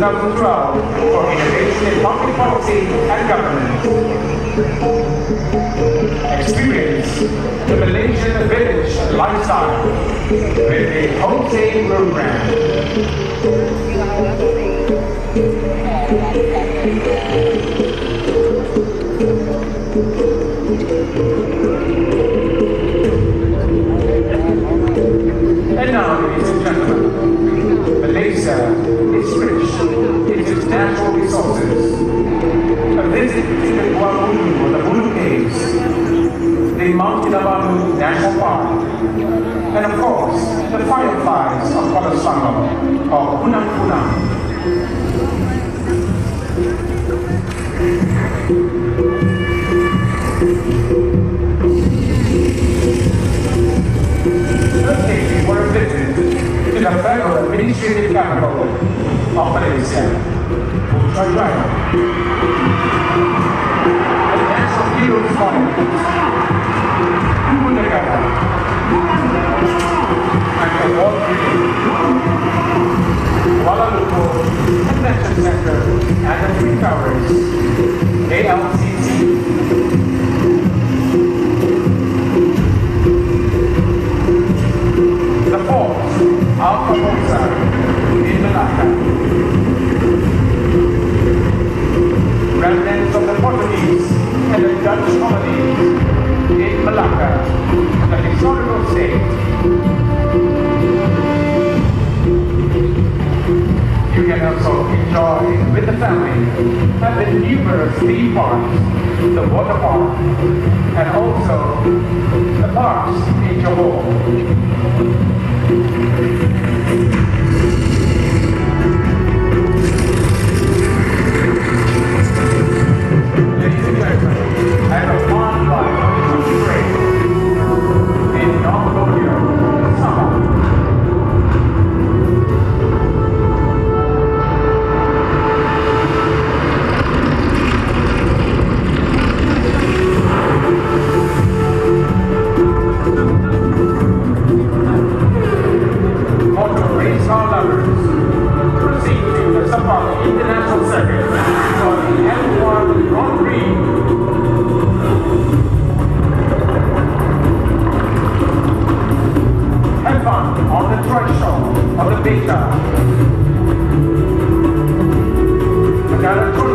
2012 for Innovation in Public Policy and Government. Experience the Malaysian village lifestyle with the Homestay program. And now, ladies and gentlemen, Malaysia is rich in its natural resources. A visit to the Kuala Lumpur or the Bulu Caves, the Mount Kinabalu National Park, and of course, the fireflies of Kuala Selangor or Punang Punang. Thursday, we were a visit to the federal administrative capital of Malaysia, Putrajaya. The National Heroes Monument, Ibu Negara, and the World Kuala Lumpur Convention Center and the Twin Towers, ALCC. The Falls of Formosa in Malacca. Remnants of the Portuguese and the Dutch colonies in Malacca, the historical state. You can also enjoy with the family at the numerous theme parks, the water park, and also the parks in Johor. Ladies and gentlemen, I have a fond ride on the train in North Korea, Sabah. Car lovers proceed to the Sabah International Circuit for the M1 Grand Prix. Have fun on the threshold of the Beta. Another